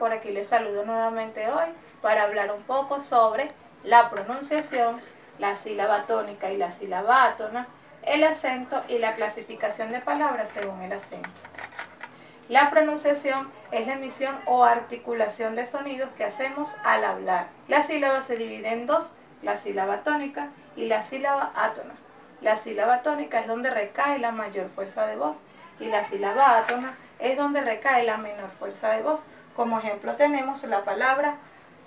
por aquí les saludo nuevamente hoy para hablar un poco sobre la pronunciación, la sílaba tónica y la sílaba átona, el acento y la clasificación de palabras según el acento. La pronunciación es la emisión o articulación de sonidos que hacemos al hablar. La sílaba se divide en dos, la sílaba tónica y la sílaba átona. La sílaba tónica es donde recae la mayor fuerza de voz y la sílaba átona es donde recae la menor fuerza de voz. Como ejemplo tenemos la palabra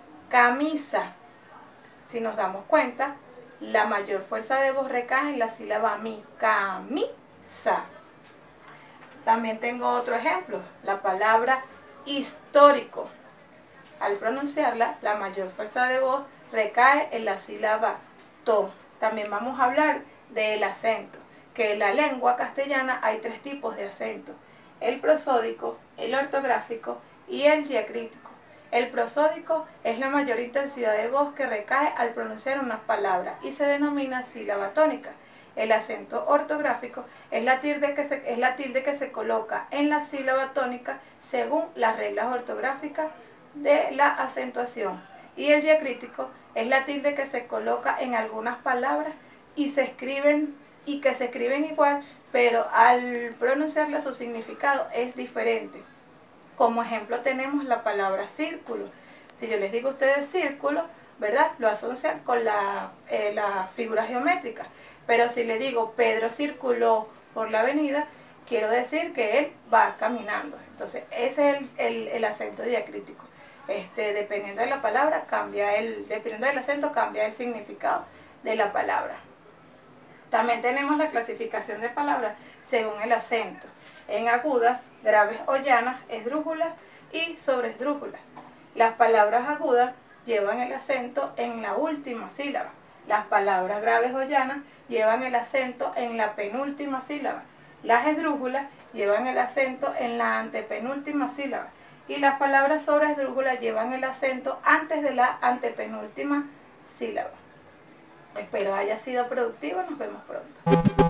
camisa. Si nos damos cuenta, la mayor fuerza de voz recae en la sílaba mi, camisa. También tengo otro ejemplo, la palabra histórico. Al pronunciarla, la mayor fuerza de voz recae en la sílaba to. También vamos a hablar del acento, que en la lengua castellana hay tres tipos de acento: el prosódico, el ortográfico y el diacrítico. El prosódico es la mayor intensidad de voz que recae al pronunciar una palabra y se denomina sílaba tónica. El acento ortográfico es la tilde que se coloca en la sílaba tónica según las reglas ortográficas de la acentuación. Y el diacrítico es la tilde que se coloca en algunas palabras y que se escriben igual, pero al pronunciarla su significado es diferente. Como ejemplo tenemos la palabra círculo. Si yo les digo a ustedes círculo, ¿verdad?, lo asocian con la figura geométrica. Pero si le digo Pedro circuló por la avenida, quiero decir que él va caminando. Entonces ese es el acento diacrítico. Dependiendo de la palabra, dependiendo del acento, cambia el significado de la palabra. También tenemos la clasificación de palabras según el acento: en agudas, graves o llanas, esdrújulas y sobreesdrújulas. Las palabras agudas llevan el acento en la última sílaba. Las palabras graves o llanas llevan el acento en la penúltima sílaba. Las esdrújulas llevan el acento en la antepenúltima sílaba. Y las palabras sobreesdrújulas llevan el acento antes de la antepenúltima sílaba. Espero haya sido productivo. Nos vemos pronto.